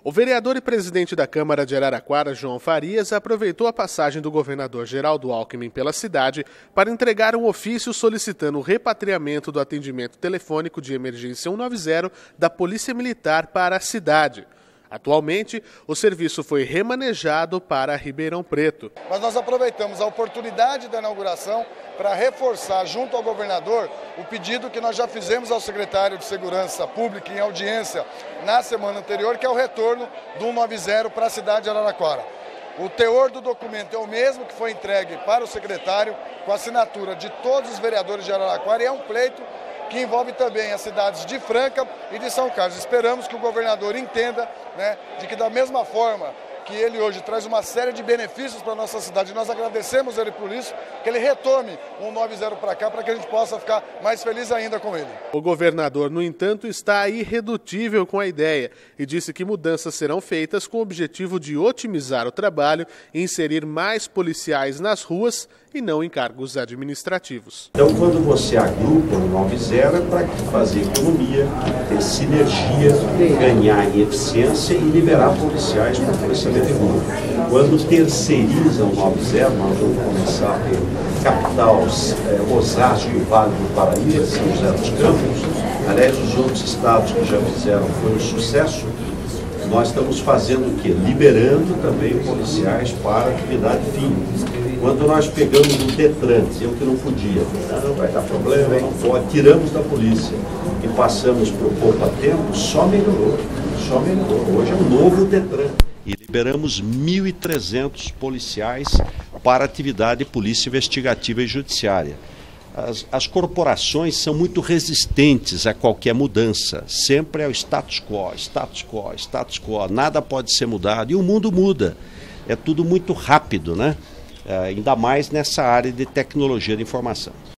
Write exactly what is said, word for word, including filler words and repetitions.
O vereador e presidente da Câmara de Araraquara, João Farias, aproveitou a passagem do governador Geraldo Alckmin pela cidade para entregar um ofício solicitando o repatriamento do atendimento telefônico de emergência cento e noventa da Polícia Militar para a cidade. Atualmente, o serviço foi remanejado para Ribeirão Preto. Mas nós aproveitamos a oportunidade da inauguração para reforçar junto ao governador o pedido que nós já fizemos ao secretário de Segurança Pública em audiência na semana anterior, que é o retorno do cento e noventa para a cidade de Araraquara. O teor do documento é o mesmo que foi entregue para o secretário, com a assinatura de todos os vereadores de Araraquara, e é um pleito que envolve também as cidades de Franca e de São Carlos. Esperamos que o governador entenda, né, de que da mesma forma que ele hoje traz uma série de benefícios para a nossa cidade, nós agradecemos ele por isso, que ele retome o cento e noventa para cá, para que a gente possa ficar mais feliz ainda com ele. O governador, no entanto, está irredutível com a ideia e disse que mudanças serão feitas com o objetivo de otimizar o trabalho e inserir mais policiais nas ruas e não em cargos administrativos. Então, quando você agrupa o noventa é para fazer economia, ter sinergia, ganhar em eficiência e liberar policiais para o policiamento de rua. Quando terceiriza o noventa, nós vamos começar pela capital, é, Osasco e o Vale do Paraíba, São José dos Campos. Aliás, os outros estados que já fizeram foi um sucesso. Nós estamos fazendo o quê? Liberando também policiais para atividade fim. Quando nós pegamos o Detran, eu que não podia, não vai dar problema, não pode, tiramos da polícia e passamos para o poupa tempo, só melhorou, só melhorou. Hoje é um novo Detran. E liberamos mil e trezentos policiais para atividade de polícia investigativa e judiciária. As, as corporações são muito resistentes a qualquer mudança. Sempre é o status quo, status quo, status quo. Nada pode ser mudado. E o mundo muda. É tudo muito rápido, né? Uh, ainda mais nessa área de tecnologia de informação.